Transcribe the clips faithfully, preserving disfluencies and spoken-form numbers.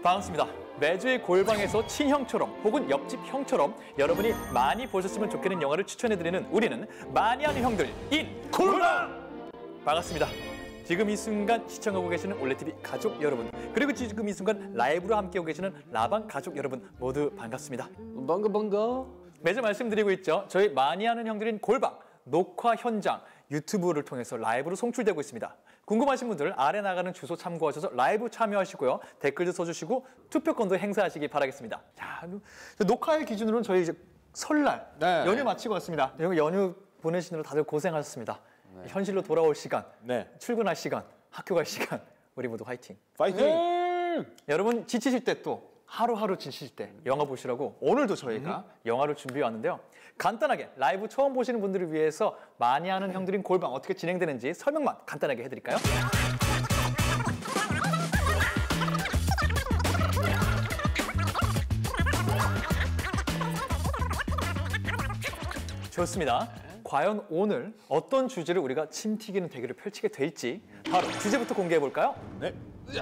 반갑습니다. 매주의 골방에서 친형처럼 혹은 옆집 형처럼 여러분이 많이 보셨으면 좋겠는 영화를 추천해드리는 우리는 많이 아는 형들 인 골방! 반갑습니다. 지금 이 순간 시청하고 계시는 올레티비 가족 여러분, 그리고 지금 이 순간 라이브로 함께하고 계시는 라방 가족 여러분 모두 반갑습니다. 반가 반가. 매주 말씀드리고 있죠. 저희 많이 아는 형들인 골방 녹화 현장 유튜브를 통해서 라이브로 송출되고 있습니다. 궁금하신 분들 아래 나가는 주소 참고하셔서 라이브 참여하시고요. 댓글도 써주시고 투표권도 행사하시기 바라겠습니다. 자, 녹화일 기준으로는 저희 이제 설날 네. 연휴 마치고 왔습니다. 연휴 보내시느라 다들 고생하셨습니다. 네. 현실로 돌아올 시간, 네. 출근할 시간, 학교 갈 시간, 우리 모두 화이팅! 파이팅! 네. 여러분 지치실 때 또 하루하루 지칠 때 영화 보시라고 오늘도 저희가 음. 영화를 준비해 왔는데요. 간단하게 라이브 처음 보시는 분들을 위해서 많이 아는 형들인 골방 어떻게 진행되는지 설명만 간단하게 해드릴까요? 좋습니다. 과연 오늘 어떤 주제를 우리가 침 튀기는 대결을 펼치게 될지 바로 주제부터 공개해 볼까요? 네.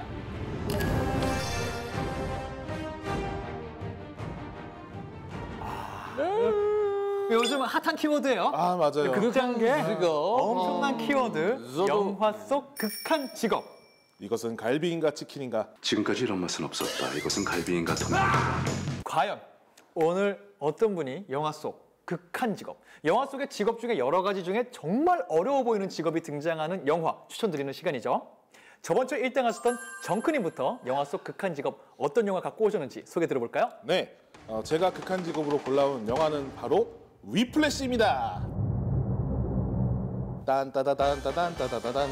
요즘 핫한 키워드예요. 아 맞아요. 극장계 직업. 엄청난 어. 키워드. 저도... 영화 속 극한 직업. 이것은 갈비인가 치킨인가? 지금까지 이런 맛은 없었다. 이것은 갈비인가 토마토. 과연 오늘 어떤 분이 영화 속 극한 직업, 영화 속의 직업 중에 여러 가지 중에 정말 어려워 보이는 직업이 등장하는 영화 추천드리는 시간이죠. 저번 주에 일 등 하셨던 정크님부터 영화 속 극한 직업 어떤 영화 갖고 오셨는지 소개 들어볼까요? 네, 어, 제가 극한 직업으로 골라온 영화는 바로 위플래시입니다. 딴따다단따단따다다단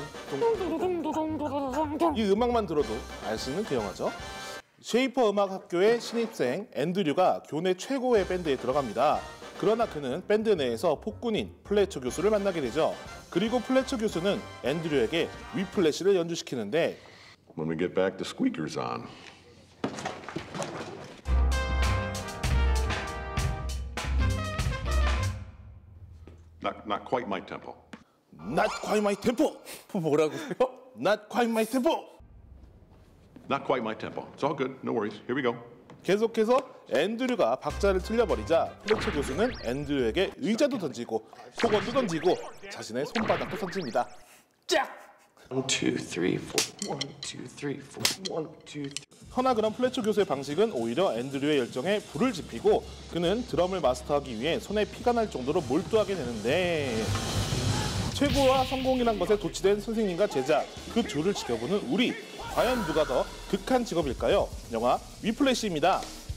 이 음악만 들어도 알 수 있는 그 영화죠. 쉐이퍼 음악학교의 신입생 앤드류가 교내 최고의 밴드에 들어갑니다. 그러나 그는 밴드 내에서 폭군인 플래처 교수를 만나게 되죠. 그리고 플래처 교수는 앤드류에게 위플래시를 연주시키는데 When we get back, the squeaker's on. Not, not quite my tempo. Not quite my tempo. 뭐라고요? Not quite my tempo. Not quite my tempo. It's all good. No worries. Here we go. 계속해서 앤드류가 박자를 틀려버리자 플래처 교수는 앤드류에게 의자도 던지고 속옷도 던지고 자신의 손바닥도 던집니다. 짝! One, two, three, four. One, two, three, four. One, two, three. 허나 그런 플래처 교수의 방식은 오히려 앤드류의 열정에 불을 지피고 그는 드럼을 마스터하기 위해 손에 피가 날 정도로 몰두하게 되는데 최고와 성공이란 것에 도취된 선생님과 제자 그 둘을 지켜보는 우리 과연 누가 더 극한 직업일까요? 영화 위플래시입니다.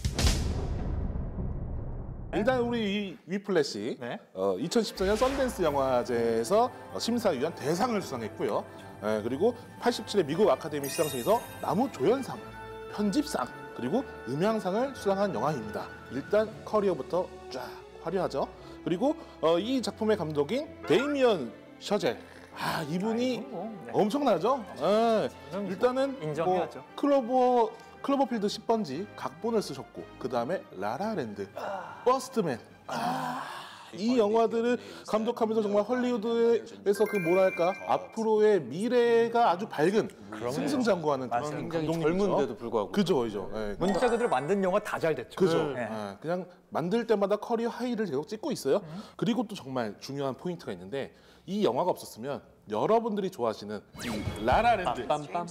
일단 우리 이 위플래시 네. 어, 이천십사 년 썬댄스 영화제에서 심사위원 대상을 수상했고요. 예, 그리고 팔십칠 회 미국 아카데미 시상식에서 나무조연상, 편집상, 그리고 음향상을 수상한 영화입니다. 일단 커리어부터 쫙 화려하죠. 그리고 어, 이 작품의 감독인 데이미언 셔젤. 아 이분이 아, 뭐, 네. 엄청나죠. 예, 일단은 인정해야죠. 뭐, 클로버 클로버필드 십 번지 각본을 쓰셨고 그 다음에 라라랜드, 아... 버스트맨. 아... 이 영화들을 감독하면서 정말 헐리우드에서 그 뭐랄까 앞으로의 미래가 아주 밝은 그럼요. 승승장구하는 그런 감독님이죠. 젊은데도 불구하고. 그죠, 그죠. 네. 문자 그대로 만든 영화 다 잘 됐죠. 그죠. 네. 네. 그냥 만들 때마다 커리어 하이를 계속 찍고 있어요. 음. 그리고 또 정말 중요한 포인트가 있는데 이 영화가 없었으면 여러분들이 좋아하시는 이 라라랜드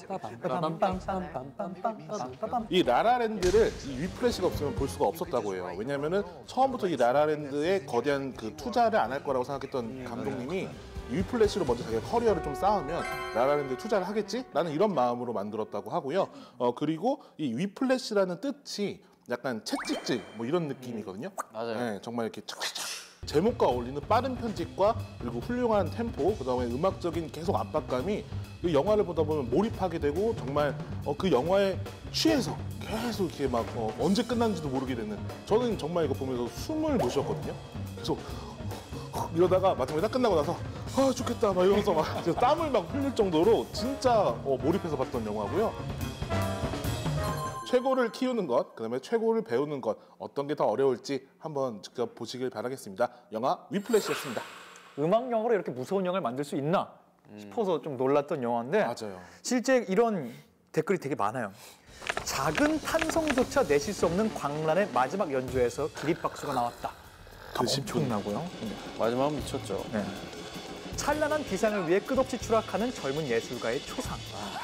이 라라랜드를 이 위플래시가 없으면 볼 수가 없었다고 해요. 왜냐하면은 처음부터 이 라라랜드에 거대한 그 투자를 안 할 거라고 생각했던 감독님이 위플래시로 먼저 자기가 커리어를 좀 쌓으면 라라랜드에 투자를 하겠지? 라는 이런 마음으로 만들었다고 하고요. 어 그리고 이 위플래시라는 뜻이 약간 채찍질 뭐 이런 느낌이거든요. 맞아요. 네, 정말 이렇게 착착착 제목과 어울리는 빠른 편집과 그리고 훌륭한 템포, 그 다음에 음악적인 계속 압박감이 그 영화를 보다 보면 몰입하게 되고 정말 어, 그 영화에 취해서 계속 이렇게 막 어, 언제 끝났는지도 모르게 되는 저는 정말 이거 보면서 숨을 못 쉬었거든요. 그래서 이러다가 마지막에 딱 끝나고 나서 아 좋겠다 막 이러면서 막 땀을 막 흘릴 정도로 진짜 어, 몰입해서 봤던 영화고요. 최고를 키우는 것, 그다음에 최고를 배우는 것 어떤 게 더 어려울지 한번 직접 보시길 바라겠습니다. 영화 위플래시였습니다. 음악 영화로 이렇게 무서운 영화를 만들 수 있나 싶어서 좀 놀랐던 영화인데 맞아요. 실제 이런 댓글이 되게 많아요. 작은 탄성조차 내실 수 없는 광란의 마지막 연주에서 기립박수가 나왔다. 아, 엄청나고요. 마지막은 미쳤죠. 네. 찬란한 비상을 위해 끝없이 추락하는 젊은 예술가의 초상.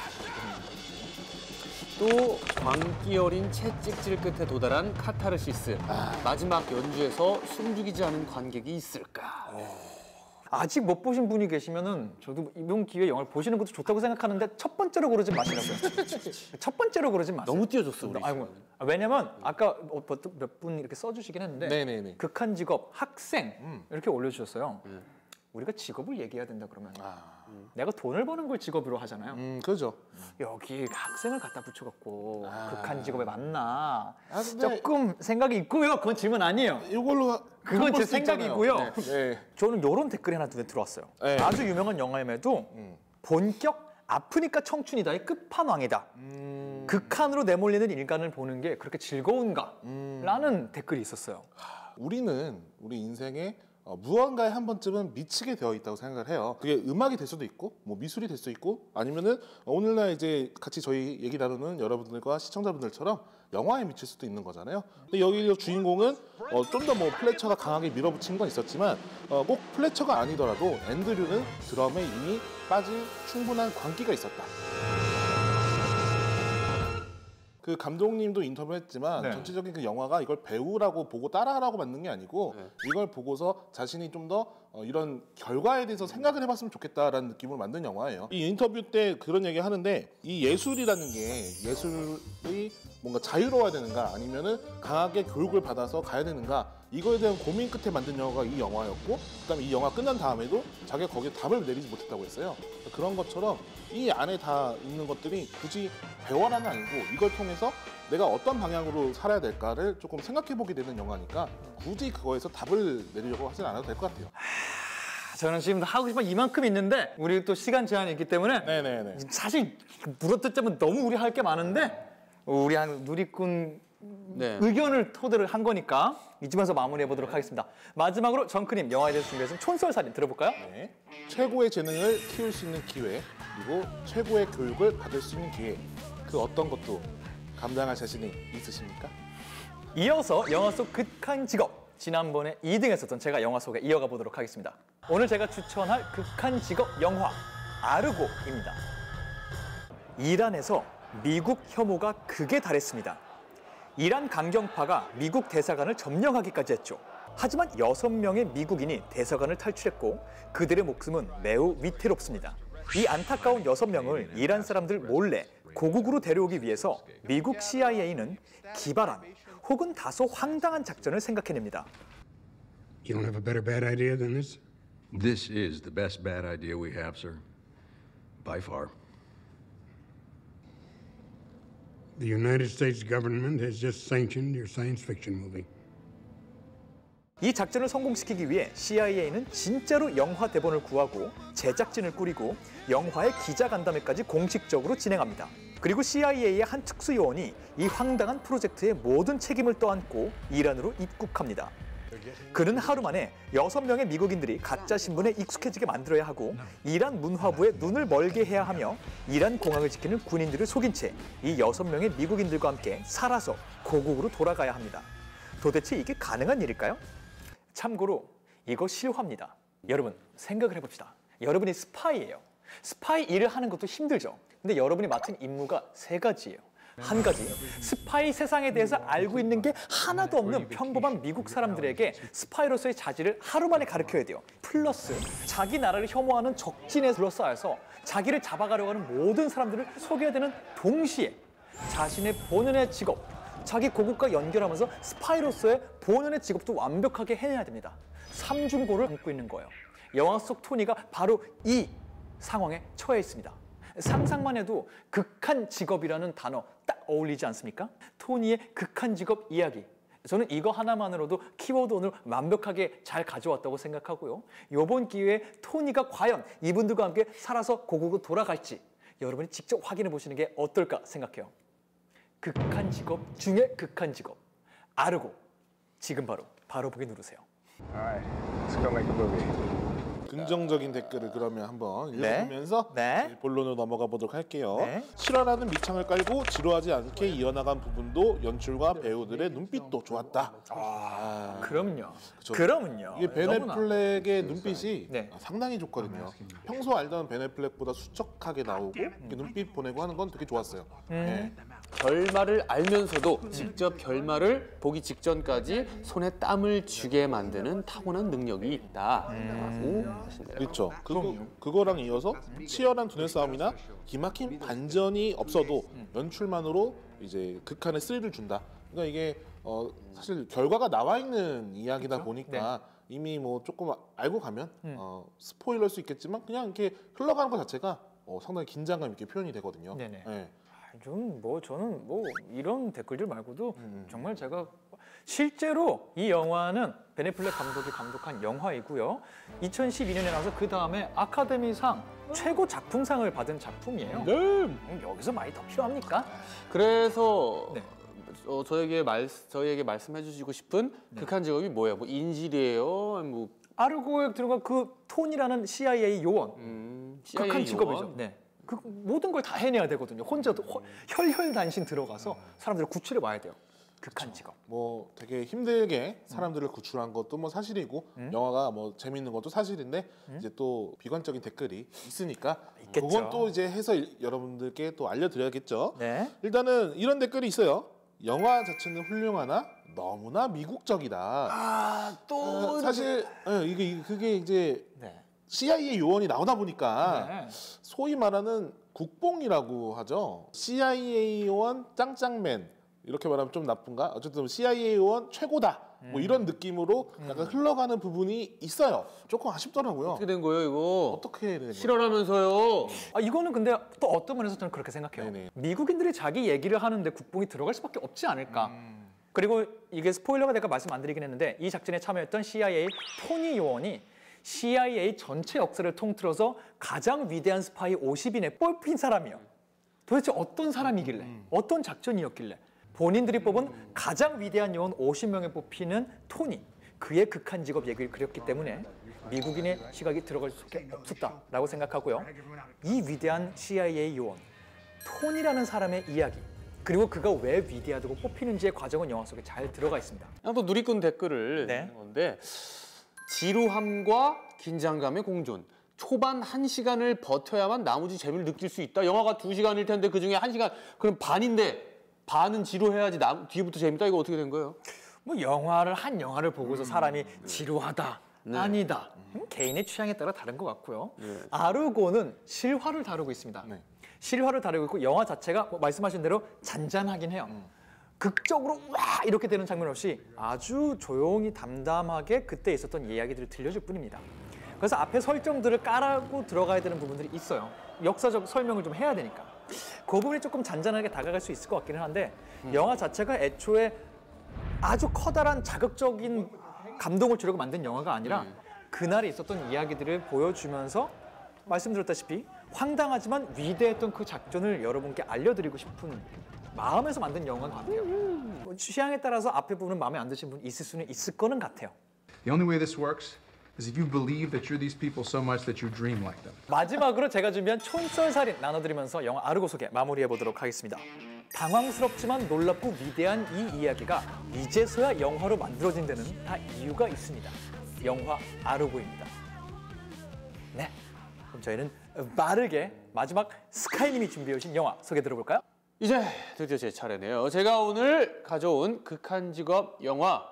또 광기 어린 채찍질 끝에 도달한 카타르시스. 마지막 연주에서 숨죽이지 않은 관객이 있을까? 아직 못 보신 분이 계시면은 저도 이번 기회에 영화를 보시는 것도 좋다고 생각하는데 첫 번째로 고르지 마시라고요. 첫 번째로 고르지 마세요. 너무 띄워줬어, 우리. 아이고, 왜냐면 아까 몇 분 이렇게 써주시긴 했는데 네네네. 극한 직업, 학생 이렇게 올려주셨어요. 우리가 직업을 얘기해야 된다 그러면 내가 돈을 버는 걸 직업으로 하잖아요. 음, 그죠. 여기 학생을 갖다 붙여갖고 극한 직업에 맞나? 아, 근데- 조금 생각이 있고요. 그건 질문 아니에요. 이걸로 그건 제 생각이고요. 네. 네. 저는 이런 댓글이 하나 눈에 들어왔어요. 네. 아주 유명한 영화임에도 본격 아프니까 청춘이다의 끝판왕이다. 음. 극한으로 내몰리는 인간을 보는 게 그렇게 즐거운가? 음. 라는 댓글이 있었어요. 우리는 우리 인생에 어, 무언가에 한 번쯤은 미치게 되어 있다고 생각을 해요. 그게 음악이 될 수도 있고, 뭐 미술이 될 수도 있고, 아니면은 오늘날 이제 같이 저희 얘기 나누는 여러분들과 시청자분들처럼 영화에 미칠 수도 있는 거잖아요. 근데 여기 주인공은 어, 좀 더 뭐 플래처가 강하게 밀어붙인 건 있었지만 어, 꼭 플래처가 아니더라도 앤드류는 드럼에 이미 빠질 충분한 광기가 있었다. 그 감독님도 인터뷰했지만 네. 전체적인 그 영화가 이걸 배우라고 보고 따라하라고 만든 게 아니고 네. 이걸 보고서 자신이 좀 더 어, 이런 결과에 대해서 생각을 해봤으면 좋겠다라는 느낌으로 만든 영화예요. 이 인터뷰 때 그런 얘기 하는데 이 예술이라는 게 예술이 뭔가 자유로워야 되는가 아니면은 강하게 교육을 받아서 가야 되는가 이거에 대한 고민 끝에 만든 영화가 이 영화였고 그다음에 이 영화 끝난 다음에도 자기가 거기에 답을 내리지 못했다고 했어요. 그런 것처럼 이 안에 다 있는 것들이 굳이 배워라는 아니고 이걸 통해서 내가 어떤 방향으로 살아야 될까를 조금 생각해보게 되는 영화니까 굳이 그거에서 답을 내리려고 하진 않아도 될 것 같아요. 저는 지금 하고 싶은 이만큼 있는데 우리 또 시간 제한이 있기 때문에 네네네. 사실 물어뜯자면 너무 우리 할 게 많은데 우리 한 누리꾼 네. 의견을 토대로 한 거니까 이쯤에서 마무리해 보도록 하겠습니다. 마지막으로 정크님 영화에 대해서 준비해서 촌설살인 들어볼까요? 네. 최고의 재능을 키울 수 있는 기회 그리고 최고의 교육을 받을 수 있는 기회 그 어떤 것도 감당할 자신이 있으십니까? 이어서 영화 속 극한 직업 지난번에 이 등 했었던 제가 영화 속에 이어가 보도록 하겠습니다. 오늘 제가 추천할 극한 직업 영화 아르고입니다. 이란에서 미국 혐오가 극에 달했습니다. 이란 강경파가 미국 대사관을 점령하기까지 했죠. 하지만 여섯 명의 미국인이 대사관을 탈출했고 그들의 목숨은 매우 위태롭습니다. 이 안타까운 여섯 명을 이란 사람들 몰래 고국으로 데려오기 위해서 미국 씨아이에이는 기발한 혹은 다소 황당한 작전을 생각해냅니다. You don't have a better bad idea than this? This is the best bad idea we have, sir. By far. The United States government has just sanctioned your science fiction movie. 이 작전을 성공시키기 위해 씨아이에이는 진짜로 영화 대본을 구하고 제작진을 꾸리고 영화의 기자 간담회까지 공식적으로 진행합니다. 그리고 씨아이에이의 한 특수요원이 이 황당한 프로젝트의 모든 책임을 떠안고 이란으로 입국합니다. 그는 하루 만에 여섯 명의 미국인들이 가짜 신분에 익숙해지게 만들어야 하고 이란 문화부에 눈을 멀게 해야 하며 이란 공항을 지키는 군인들을 속인 채 이 여섯 명의 미국인들과 함께 살아서 고국으로 돌아가야 합니다. 도대체 이게 가능한 일일까요? 참고로 이거 실화입니다. 여러분 생각을 해봅시다. 여러분이 스파이예요. 스파이 일을 하는 것도 힘들죠. 근데 여러분이 맡은 임무가 세 가지예요. 한 가지, 스파이 세상에 대해서 알고 있는 게 하나도 없는 평범한 미국 사람들에게 스파이로서의 자질을 하루 만에 가르쳐야 돼요. 플러스 자기 나라를 혐오하는 적진에 둘러싸여서 자기를 잡아가려고 하는 모든 사람들을 속여야 되는 동시에 자신의 본연의 직업, 자기 고국과 연결하면서 스파이로서의 본연의 직업도 완벽하게 해내야 됩니다. 삼중고를 안고 있는 거예요. 영화 속 토니가 바로 이 상황에 처해 있습니다. 상상만 해도 극한 직업이라는 단어 딱 어울리지 않습니까? 토니의 극한 직업 이야기. 저는 이거 하나만으로도 키워드 오늘 완벽하게 잘 가져왔다고 생각하고요. 이번 기회에 토니가 과연 이분들과 함께 살아서 고국으로 돌아갈지 여러분이 직접 확인해 보시는 게 어떨까 생각해요. 극한 직업 중에 극한 직업. 아르고. 지금 바로 바로 보기 누르세요. All right, let's go make a movie. 긍정적인 댓글을 그러면 한번 네. 읽어보면서 네. 저희 본론으로 넘어가 보도록 할게요. 네. 실화라는 밑창을 깔고 지루하지 않게 이어나간 부분도 연출과 배우들의 눈빛도 좋았다. 아, 그럼요. 그쵸. 그럼요. 이게 베 너무나. 애플렉의 눈빛이 네. 상당히 좋거든요. 평소 알던 베 애플렉보다 수척하게 나오고 이렇게 눈빛 보내고 하는 건 되게 좋았어요. 네. 결말을 알면서도 직접 결말을 보기 직전까지 손에 땀을 쥐게 만드는 타고난 능력이 있다라고 하신대요. 그렇죠. 그거, 그거랑 이어서 치열한 두뇌 싸움이나 기막힌 반전이 없어도 연출만으로 이제 극한의 스릴을 준다. 그러니까 이게 어, 사실 결과가 나와 있는 이야기다 보니까 이미 뭐 조금 알고 가면 어, 스포일러일 수 있겠지만 그냥 이렇게 흘러가는 것 자체가 어, 상당히 긴장감 있게 표현이 되거든요. 네네. 네. 좀 뭐 저는 뭐 이런 댓글들 말고도 정말 제가 실제로 이 영화는 베 애플렉 감독이 감독한 영화이고요. 이천십이 년에 나와서 그 다음에 아카데미상 최고 작품상을 받은 작품이에요. 네. 음, 여기서 많이 더 필요합니까? 그래서 네. 어, 저에게 말 저희에게 말씀해 주시고 싶은 극한 직업이 뭐예요? 뭐 인질이에요? 뭐 아르고에 들어간 그 톤이라는 씨아이에이 요원, 음, 극한 씨아이에이 직업이죠. 요원? 네. 그 모든 걸 다 해내야 되거든요. 혼자도 허- 혈혈단신 들어가서 사람들을 구출해 와야 돼요. 극한 직업. 뭐 되게 힘들게 사람들을 구출한 것도 뭐 사실이고 영화가 뭐 재밌는 것도 사실인데 이제 또 비관적인 댓글이 있으니까 있겠죠. 그건 또 이제 해서 일- 여러분들께 또 알려드려야겠죠. 네. 일단은 이런 댓글이 있어요. 영화 자체는 훌륭하나 너무나 미국적이다. 아, 또 어, 사실 예, 이게 이게 그게 이제 네. 씨아이에이 요원이 나오다 보니까 네. 소위 말하는 국뽕이라고 하죠. 씨아이에이 요원 짱짱맨 이렇게 말하면 좀 나쁜가? 어쨌든 씨아이에이 요원 최고다. 뭐 이런 느낌으로 약간 흘러가는 부분이 있어요. 조금 아쉽더라고요. 어떻게 된 거예요, 이거? 어떻게 해야 되는 거예요? 실화라면서요. 아, 이거는 근데 또 어떤 면에서 저는 그렇게 생각해요. 네네. 미국인들이 자기 얘기를 하는데 국뽕이 들어갈 수밖에 없지 않을까. 그리고 이게 스포일러가 될까 말씀 안 드리긴 했는데 이 작전에 참여했던 씨아이에이 토니 요원이 씨아이에이 전체 역사를 통틀어서 가장 위대한 스파이 오십 인에 뽑힌 사람이에요. 도대체 어떤 사람이길래, 어떤 작전이었길래 본인들이 뽑은 가장 위대한 요원 오십 명에 뽑히는 토니, 그의 극한 직업 얘기를 그렸기 때문에 미국인의 시각이 들어갈 수밖에 없었다라고 생각하고요. 이 위대한 씨아이에이 요원, 토니라는 사람의 이야기, 그리고 그가 왜 위대하다고 뽑히는지의 과정은 영화 속에 잘 들어가 있습니다. 그냥 또 누리꾼 댓글을 네. 읽는 건데 지루함과 긴장감의 공존. 초반 한 시간을 버텨야만 나머지 재미를 느낄 수 있다. 영화가 두 시간일 텐데 그중에 한 시간 그럼 반인데 반은 지루해야지 나, 뒤부터 재밌다. 이거 어떻게 된 거예요? 뭐 영화를 한 영화를 보고서 사람이 지루하다, 아니다. 음, 개인의 취향에 따라 다른 것 같고요. 아르고는 실화를 다루고 있습니다. 네. 실화를 다루고 있고 영화 자체가 뭐 말씀하신 대로 잔잔하긴 해요. 극적으로 와 이렇게 되는 장면 없이 아주 조용히 담담하게 그때 있었던 이야기들을 들려줄 뿐입니다. 그래서 앞에 설정들을 깔고 들어가야 되는 부분들이 있어요. 역사적 설명을 좀 해야 되니까. 그 부분이 조금 잔잔하게 다가갈 수 있을 것 같기는 한데 영화 자체가 애초에 아주 커다란 자극적인 감동을 주려고 만든 영화가 아니라 그날에 있었던 이야기들을 보여주면서 말씀드렸다시피 황당하지만 위대했던 그 작전을 여러분께 알려드리고 싶은 마음에서 만든 영화 같아요. 뭐 취향에 따라서 앞에 부분은 마음에 안 드신 분 있을 수는 있을 거는 같아요. The only way this works is if you believe that you're these people so much that you dream like them. 마지막으로 제가 준비한 촌철살인 나눠드리면서 영화 아르고 소개 마무리해 보도록 하겠습니다. 당황스럽지만 놀랍고 위대한 이 이야기가 이제서야 영화로 만들어진 데는 다 이유가 있습니다. 영화 아르고입니다. 네, 그럼 저희는 빠르게 마지막 스카이님이 준비해 오신 영화 소개 들어볼까요? 이제 드디어 제 차례네요. 제가 오늘 가져온 극한 직업 영화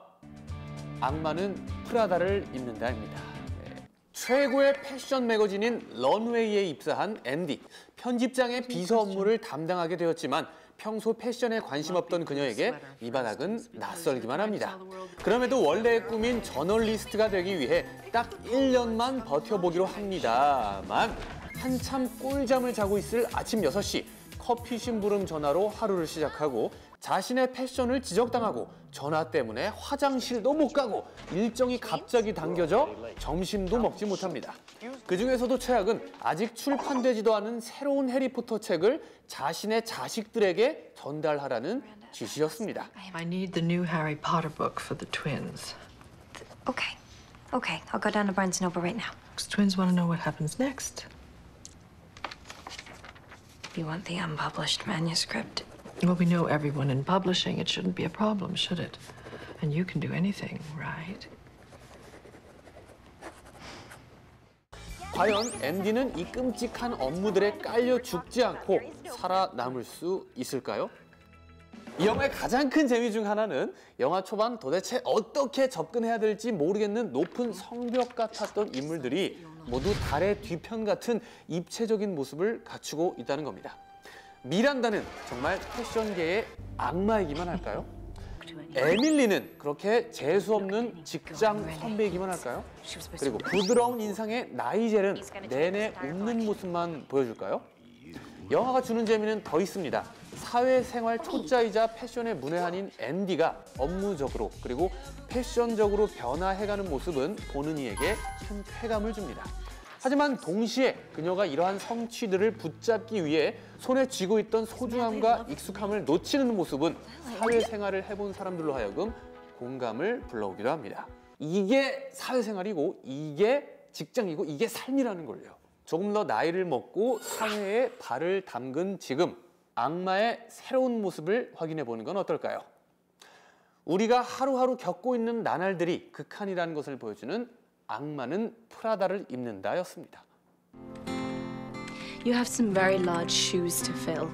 악마는 프라다를 입는다입니다. 네. 최고의 패션 매거진인 런웨이에 입사한 앤디. 편집장의 비서 업무를 담당하게 되었지만 평소 패션에 관심 없던 그녀에게 이 바닥은 낯설기만 합니다. 그럼에도 원래의 꿈인 저널리스트가 되기 위해 딱 일 년만 버텨보기로 합니다만 한참 꿀잠을 자고 있을 아침 여섯 시 커피 심부름 전화로 하루를 시작하고 자신의 패션을 지적당하고 전화 때문에 화장실도 못 가고 일정이 갑자기 당겨져 점심도 먹지 못합니다. 그중에서도 최악은 아직 출판되지도 않은 새로운 해리포터 책을 자신의 자식들에게 전달하라는 지시였습니다. I need the new Harry Potter book for the twins. Okay. Okay, I'll go down to Barnes and Noble right now. Twins want to know what happens next. You want the unpublished manuscript? Well, we know everyone in publishing. It shouldn't be a problem, should it? And you can do anything, right? 과연 앤디는 이 끔찍한 업무들에 깔려 죽지 않고 살아남을 수 있을까요? 이 영화의 가장 큰 재미 중 하나는 영화 초반 도대체 어떻게 접근해야 될지 모르겠는 높은 성벽 같았던 인물들이 모두 달의 뒤편 같은 입체적인 모습을 갖추고 있다는 겁니다. 미란다는 정말 패션계의 악마이기만 할까요? 에밀리는 그렇게 재수없는 직장 선배이기만 할까요? 그리고 부드러운 인상의 나이젤은 내내 웃는 모습만 보여줄까요? 영화가 주는 재미는 더 있습니다. 사회생활 초짜이자 패션의 문외한인 앤디가 업무적으로 그리고 패션적으로 변화해가는 모습은 보는 이에게 큰 쾌감을 줍니다. 하지만 동시에 그녀가 이러한 성취들을 붙잡기 위해 손에 쥐고 있던 소중함과 익숙함을 놓치는 모습은 사회생활을 해본 사람들로 하여금 공감을 불러오기도 합니다. 이게 사회생활이고 이게 직장이고 이게 삶이라는 걸요. 조금 더 나이를 먹고 사회에 발을 담근 지금 악마의 새로운 모습을 확인해 보는 건 어떨까요? 우리가 하루하루 겪고 있는 나날들이 극한이라는 것을 보여주는 악마는 프라다를 입는다였습니다. You have some very large shoes to fill.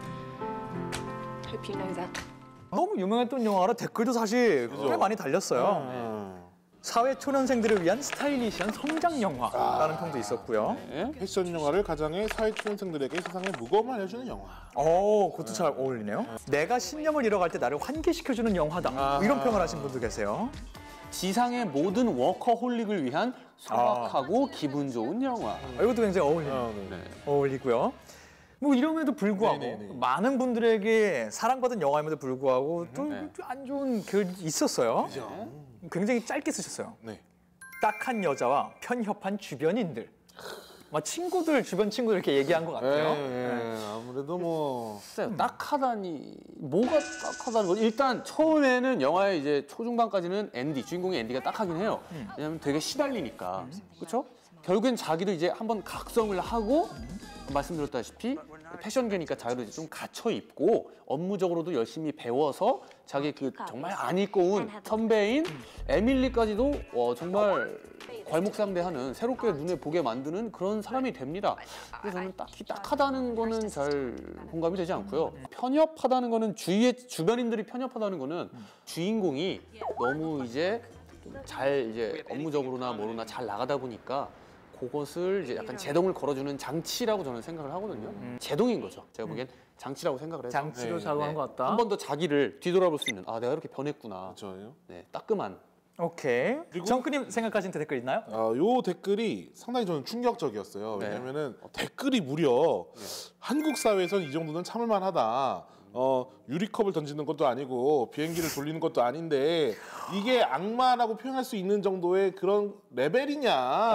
Hope you know that. 너무 유명했던 영화라 댓글도 사실 꽤 많이 달렸어요. 음. 사회 초년생들을 위한 스타일리시한 성장 영화라는 평도 있었고요. 네. 패션 영화를 가장해 사회 초년생들에게 세상의 무거움을 알려주는 영화. 어, 그것도 잘 어울리네요. 내가 신념을 이뤄갈 때 나를 환기시켜주는 영화다. 아. 이런 평을 하신 분도 계세요. 지상의 모든 워커홀릭을 위한 소박하고 기분 좋은 영화. 아, 이것도 굉장히 어울리네요. 아, 네. 어울리고요. 뭐 이럼에도 불구하고 네네네. 많은 분들에게 사랑받은 영화임에도 불구하고 또 안 네. 좋은 글이 있었어요. 그죠? 굉장히 짧게 쓰셨어요. 네. 딱한 여자와 편협한 주변인들. 막 친구들, 주변 친구들 이렇게 얘기한 것 같아요. 네, 아무래도 뭐 글쎄요, 딱하다니 뭐가 딱하다는 거지? 일단 처음에는 영화의 이제 초중반까지는 앤디, 주인공의 앤디가 딱하긴 해요. 왜냐면 되게 시달리니까, 그렇죠? 결국엔 자기도 이제 한번 각성을 하고 말씀드렸다시피 패션계니까 자기도 이제 좀 갇혀 입고 업무적으로도 열심히 배워서 자기 그 정말 안 입고 온 선배인 에밀리까지도 어, 정말 괄목상대하는 새롭게 눈에 보게 만드는 그런 사람이 됩니다. 그래서 저는 딱히 딱하다는 거는 잘 공감이 되지 않고요. 편협하다는 거는 주위의 주변인들이 편협하다는 거는 주인공이 너무 이제 잘 이제 업무적으로나 뭐로나 잘 나가다 보니까 그것을 이제 약간 제동을 걸어주는 장치라고 저는 생각을 하거든요. 음. 제동인 거죠. 제가 보기엔 장치라고 생각을 해서 장치로 작용한 것 같다. 한 번 더 자기를 뒤돌아볼 수 있는 아 내가 이렇게 변했구나. 저요. 네, 따끔한. 오케이. 정크님 생각하신 댓글 있나요? 아, 요 댓글이 상당히 저는 충격적이었어요. 네. 왜냐면은 댓글이 무려 한국 사회에선 이 정도는 참을만하다. 어, 유리컵을 던지는 것도 아니고 비행기를 돌리는 것도 아닌데 이게 악마라고 표현할 수 있는 정도의 그런 레벨이냐.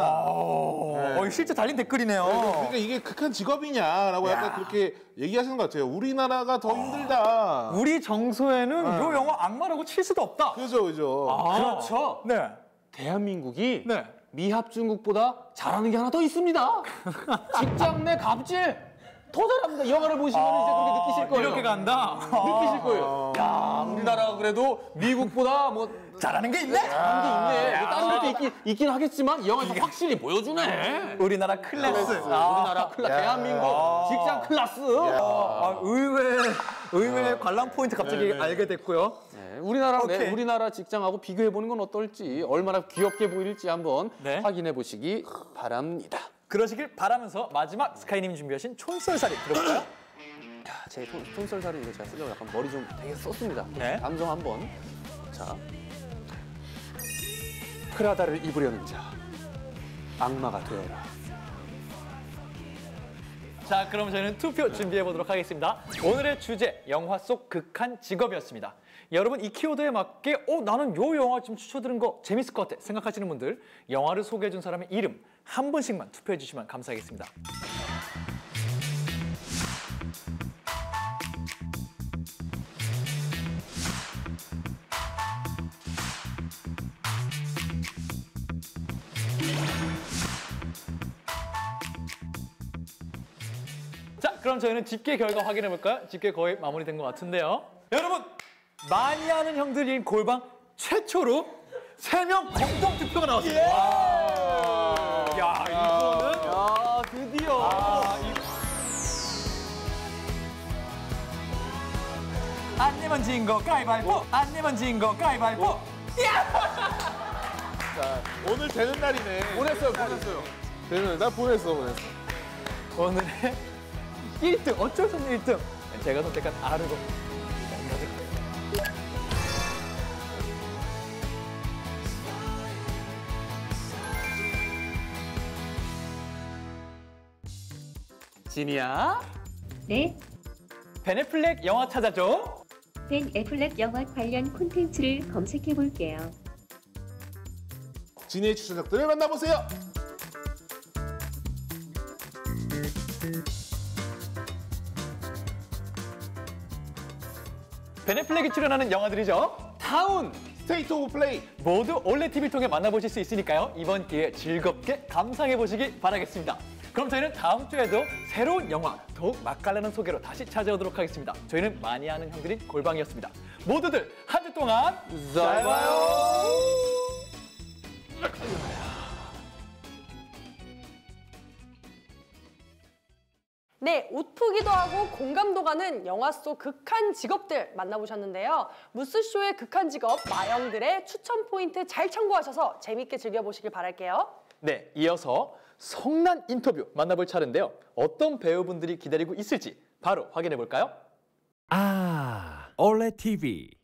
어, 어, 실제 달린 댓글이네요. 그러니까 이게 극한 직업이냐라고 약간 그렇게 얘기하시는 것 같아요. 우리나라가 더 힘들다. 우리 정서에는 요 영화 악마라고 칠 수도 없다. 그죠, 그죠. 그렇죠. 네. 대한민국이 네. 미합 중국보다 잘하는 게 하나 더 있습니다. 직장 내 갑질 더 잘합니다. 이 영화를 보시면 이제 그렇게 느끼실 거예요. 이렇게 간다. 느끼실 거예요. 야, 우리나라가 그래도 미국보다 뭐 잘하는 게 있네. 잘하는 게 있네. 뭐 다른 것도 있긴, 있긴 하겠지만 이 영화에서 확실히 보여주네. 우리나라 클래스. 우리나라 클래스, 대한민국 직장 클래스. 아, 의외 의외 관람 포인트 갑자기 알게 됐고요. 네, 우리나라 네, 오케이. 우리나라 직장하고 비교해 보는 건 어떨지, 얼마나 귀엽게 보일지 한번 네. 확인해 보시기 바랍니다. 그러시길 바라면서 마지막 스카이님이 준비하신 촌썰살이 들어볼까요? 야, 제 촌- 촌썰살이 이거 제가 쓰려고 약간 머리 좀 되게 썼습니다. 네. 감정 한번. 자, 프라다를 입으려는 자, 악마가 되어라. 자, 그럼 저희는 투표 준비해 보도록 하겠습니다. 오늘의 주제, 영화 속 극한 직업이었습니다. 여러분 이 키워드에 맞게 어 나는 요 영화 지금 추천드린 거 재밌을 것 같아 생각하시는 분들 영화를 소개해 준 사람의 이름 한 분씩만 투표해 주시면 감사하겠습니다. 그럼 저희는 집계 결과 확인해 볼까요? 집계 거의 마무리된 것 같은데요. 여러분, 많이 아는 형들인 골방 최초로 세 명 공동 투표가 나왔습니다. 예! 야, 이거는 야, 드디어. 아, 이... 안 내면 진 거 가위바위보. 안 내면 진 거 가위바위보. 자, 오늘 되는 날이네. 보냈어요, 보냈어요. 되는 날 보냈어, 보냈어. 오늘의 일 등, 어쩔 수 없는 일 등. 제가 선택한 아르고. 진이야. 네, 베네플렉 영화 찾아줘. 벤 애플렉 영화 관련 콘텐츠를 검색해 볼게요. 진이의 추천작들을 만나보세요. 베네플렉이 출연하는 영화들이죠. 타운. 스테이트 오브 플레이. 모두 올레 티비를 통해 만나보실 수 있으니까요. 이번 기회에 즐겁게 감상해보시기 바라겠습니다. 그럼 저희는 다음 주에도 새로운 영화, 더욱 맛깔나는 소개로 다시 찾아오도록 하겠습니다. 저희는 많이 아는 형들인 골방이었습니다. 모두들 한 주 동안 잘 봐요. 네, 웃프기도 하고 공감도 가는 영화 속 극한 직업들 만나보셨는데요. 무스쇼의 극한 직업 마영들의 추천 포인트 잘 참고하셔서 재밌게 즐겨보시길 바랄게요. 네, 이어서 성난 인터뷰 만나볼 차례인데요. 어떤 배우분들이 기다리고 있을지 바로 확인해 볼까요? 아, 올레 티비.